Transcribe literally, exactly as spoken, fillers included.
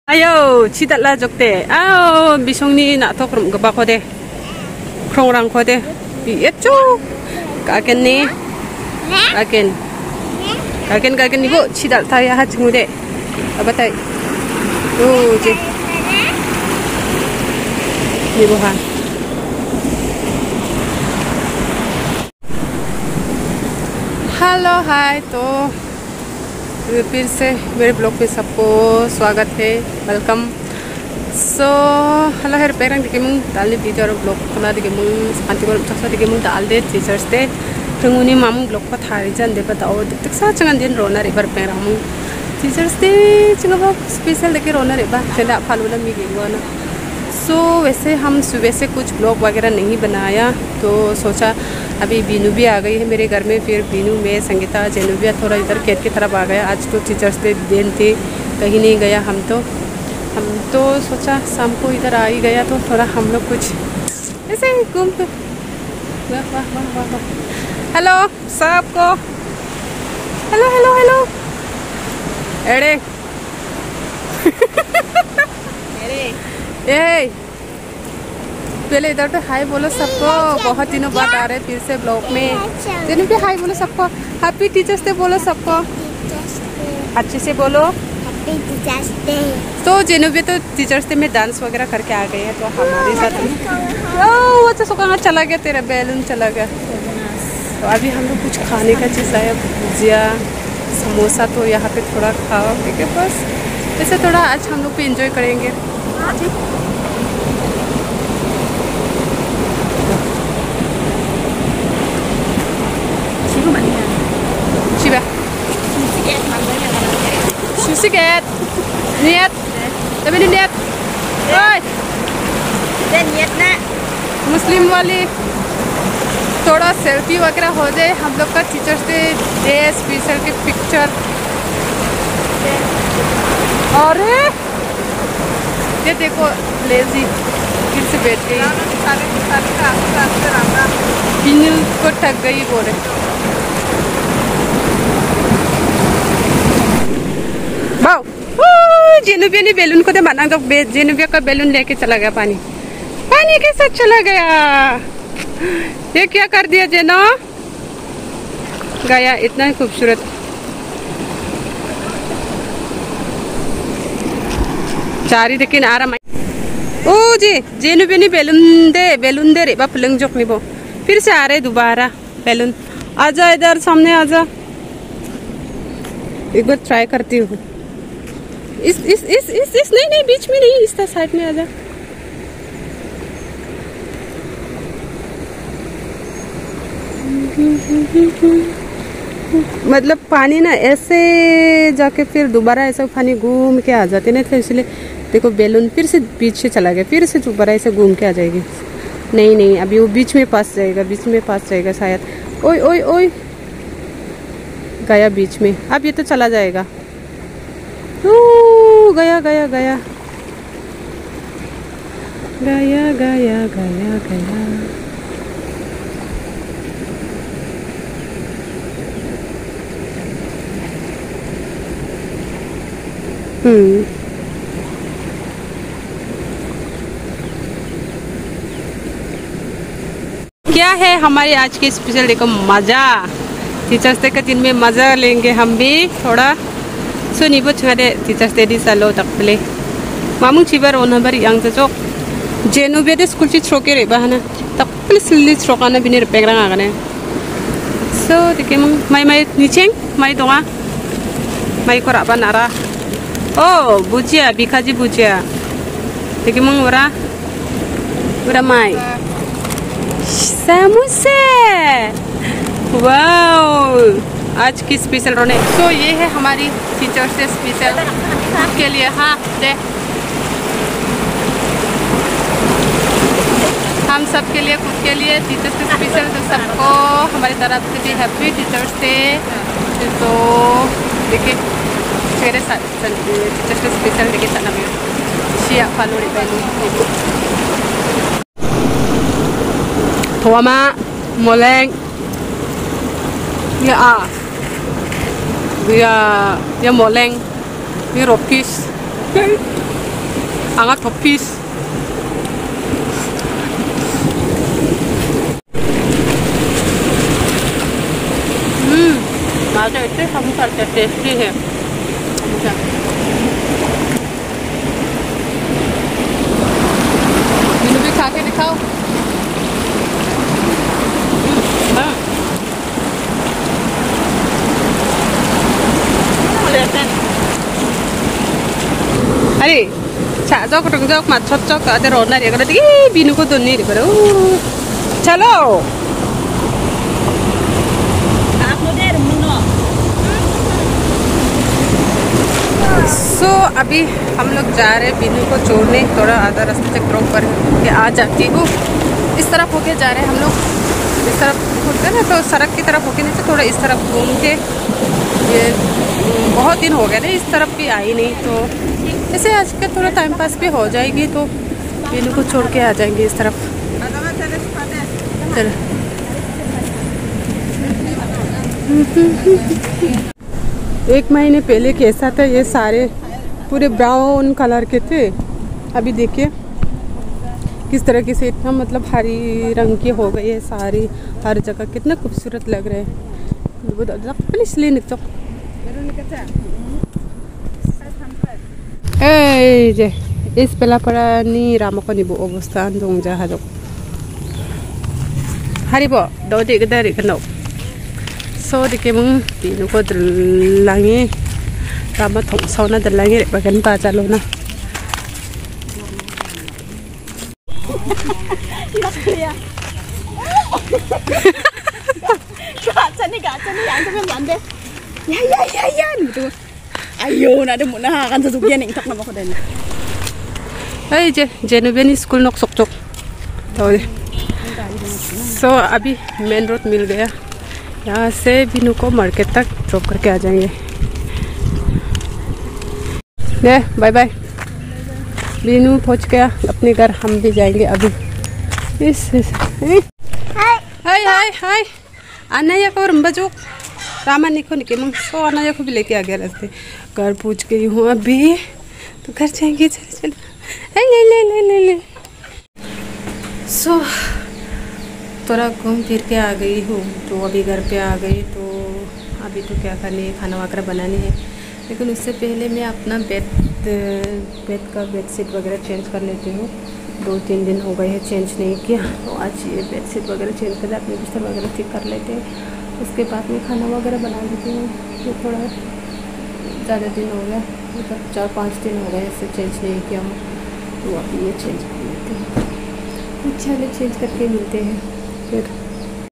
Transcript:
Ayo, cidat lah jokte. Ayo, bisong ni nak tok rum geba kode. Krong rang kode. Iya cu. Kagen ni. Kagen. Kagen kagen ibu cidat taya haj ngude. Apa tay? Oh, je. Ibu ha. Hello hi, तो फिर से मेरे blog पे सबको स्वागत है, welcome. So hello हेर पेरंग दिखे मुंग डालने वीडियो और ब्लॉग खुला दिखे मुंग शांति पर चक्सा दिखे मुंग डाल दे टीचर्स दे रंगुनी मामुंग ब्लॉग को थारी जन दे बताओ दिख सा चंगन दिन रोना रे बर पेरंग मुंग टीचर्स दे चंगा स्पेशल देखे रोना रे बा चला फालू ना मिली हुआ ना। सो so, वैसे हम सुबह से कुछ ब्लॉग वगैरह नहीं बनाया, तो सोचा अभी बीनू भी आ गई है मेरे घर में। फिर बीनू में संगीता जेनुबिया थोड़ा इधर खेत की तरफ आ गया। आज तो टीचर्स डे दिन थे, कहीं नहीं गया हम तो हम तो सोचा शाम को इधर आ ही गया, तो थोड़ा हम लोग कुछ ऐसे घूम तो वाह वाह वाह वाह वाह। हेलो सबको, हेलो हेलो हेलो एड़े ए पहले इधर तो हाय बोलो सबको, बहुत दिनों बाद आ रहे फिर से ब्लॉग में। जेनू भी हाय बोलो सबको, हैप्पी टीचर्स डे बोलो सबको, अच्छे से बोलो हैप्पी टीचर्स डे। तो जेनू भी तो टीचर्स डे में डांस वगैरह करके आ गए हैं, तो हमारे साथ ओह अच्छा सुखा चला गया, तेरा बैलून चला गया। तो अभी हम लोग कुछ खाने का चीज़ आया, भुजिया समोसा, तो यहाँ पे थोड़ा खाओ ठीक है बस। वैसे थोड़ा आज हम लोग भी इंजॉय करेंगे। Siapa? Susiket. Niat. Tapi ini niat. Oi. Dan niat ना मुस्लिम वाली थोड़ा सेल्फी वगैरह हो जाए हम लोग का टीचर्स डे डे स्पेशल के पिक्चर। और ये देखो लेजी फिर से बैठ गई, बिनू को ठग गई बोले। जेनुबिया ने बैलून को दे माना, तो जेनुबिया का बैलून लेके चला गया पानी पानी के साथ चला गया। ये क्या कर दिया जेनो, गया इतना ही खूबसूरत। चारी लेकिन आराम ओ जी जेनुबिया ने बैलून दे बैलून दे रे बा पलंग जोक नहीं वो फिर से आ रहे दोबारा बैलून। आजा इधर सामने आजा, एक बार ट्राई करती हूँ। इस इस इस इस इस नहीं नहीं बीच में नहीं, इस साइड में आजा। मतलब पानी ना ऐसे जाके फिर दोबारा ऐसा पानी घूम के आ जाते ना, तो इसलिए देखो बैलून फिर से बीच से चला गया, फिर से दोबारा ऐसे घूम के आ जाएगी। नहीं नहीं अभी वो बीच में फंस जाएगा, बीच में फंस जाएगा शायद। ओए ओए ओए गया बीच में, अब ये तो चला जाएगा। ओ गया गया गया गया गया गया गया। हम्म क्या है हमारे आज के स्पेशल देखो मजा, टीचर्स डे के दिन में मजा लेंगे हम भी थोड़ा। सुनी बुझ दे टीचर्स डे दी सालो तक प्ले मामुंग चिबर ओन हबर यांग जो जेनुबिया दे स्कूल ची थ्रोके रे बहाना तक प्ले सिल्ली थ्रोकाना बिने रे पेग्रांग आगने। सो दिखे मुंग माई माई नीचेंग माई दोंगा माई को राबा नारा ओ बुजिया बिखाजी बुजिया दिखे मुंग वरा वरा माई समोसे। वाओ आज की स्पेशल रोने। तो ये है हमारी टीचर्स डे स्पेशल के लिए। हाँ दे हम सब के लिए, खुद के लिए टीचर्स डे स्पेशल, तो सबको हमारी तरफ से भी हैप्पी टीचर्स डे। तो देखिए मेरे साथ टीचर्स डे स्पेशल देखिए चला मेरे शिया फालू रे बैलू थोमा मोलेंग ya ah ya ya moleng ni ropis Angat for peace. हम्म, माजा इतने हम करते टेस्टी है। बिनु भी खा के दिखाओ। हाँ। अरे चाजक रंजक माछचक आदे रोना रे करे दी बिनु को दोनी रे करे चलो सो so, अभी हम लोग जा रहे हैं बिनु को छोड़ने। थोड़ा आधा रास्ते तक ड्रॉप करके आ जाती हूँ। इस तरफ होके जा रहे हैं हम लोग। इस तरफ होते ना तो सड़क की तरफ होके नहीं तो थोड़ा इस तरफ घूम के, ये बहुत दिन हो गए ना इस तरफ भी आई नहीं, तो ऐसे आज का थोड़ा टाइम पास भी हो जाएगी तो बिनु को छोड़ के आ जाएंगे इस तरफ। चलो एक महीने पहले कैसा था, ये सारे पूरे ब्राउन कलर के थे। अभी देखिए किस तरह की से इतना मतलब हरी रंग की हो गई है सारी, हर जगह कितना खूबसूरत लग रहे हैं। ए जे इस बेला परा नि रामको निबो अवस्था दं जा हाजो हारिबो दो दे गदारि कनो सो दिके मुं बिनु को दलांगे रामा थों सौना दलांगे रे बगन पा चालो ना gatsani gatsani yang tu kan ande ya ya ya ya gitu ayo na demo na kan sasukian ning tak na ko den ay je जेनुबियन स्कूल नोक sok chok तो सो अभी मेन रोड मिल गया। यहाँ से बिनु को मार्केट तक ड्रॉप करके आ जाएंगे। ले बाय बाय। बिनु पहुँच गया अपने घर, हम भी जाएंगे अभी। इस हाय हाय हाय अनया को रंबजो रामा निको निके मंग सो अनया को भी लेके आ गया रास्ते। घर पूछ गई हूँ अभी तो घर जाएंगे। चल चल ले ले ले ले ले सो थोड़ा घूम फिर के आ गई हूँ तो अभी घर पे आ गई। तो अभी तो क्या करनी है, खाना वगैरह बनानी है, लेकिन उससे पहले मैं अपना बेड बेड का बेडशीट वगैरह चेंज कर लेती हूँ। दो तीन दिन हो गए हैं चेंज नहीं किया, तो आज ये बेडशीट वगैरह चेंज कर अपने बिस्तर वगैरह ठीक कर लेते हैं। उसके बाद में खाना वगैरह बना लेती हूँ। तो थोड़ा ज़्यादा दिन हो गया, मतलब चार पाँच दिन हो गए इससे चेंज नहीं किया हूँ, तो अभी ये चेंज कर लेते हैं। चलिए चेंज करके मिलते हैं फिर।